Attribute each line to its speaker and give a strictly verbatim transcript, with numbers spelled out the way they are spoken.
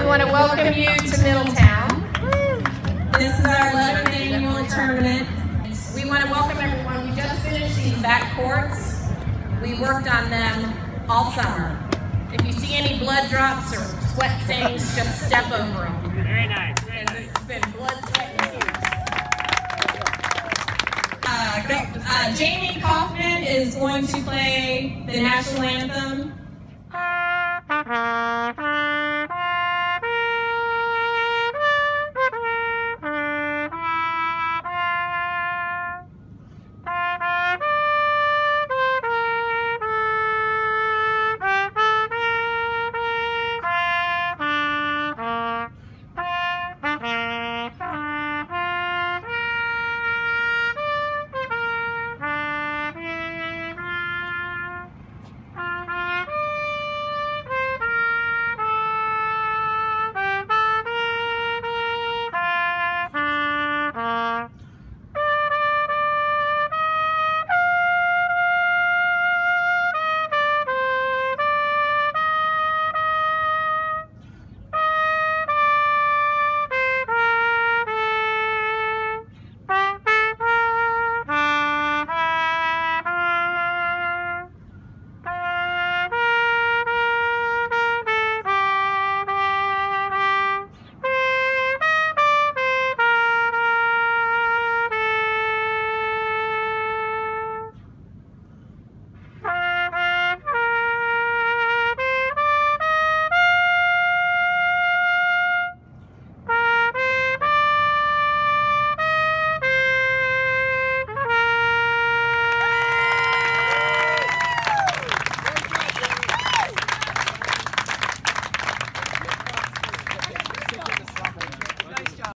Speaker 1: want to welcome you to Middletown.
Speaker 2: This is our eleventh annual tournament.
Speaker 1: We want to welcome everyone. We just finished these back courts. We worked on them all summer. If you see any blood drops or sweat stains, just step over them.
Speaker 3: Very nice. Very nice.
Speaker 1: It's been blood, sweat, and tears.
Speaker 2: Uh, uh, Jamie Kaufman is going to play the national anthem.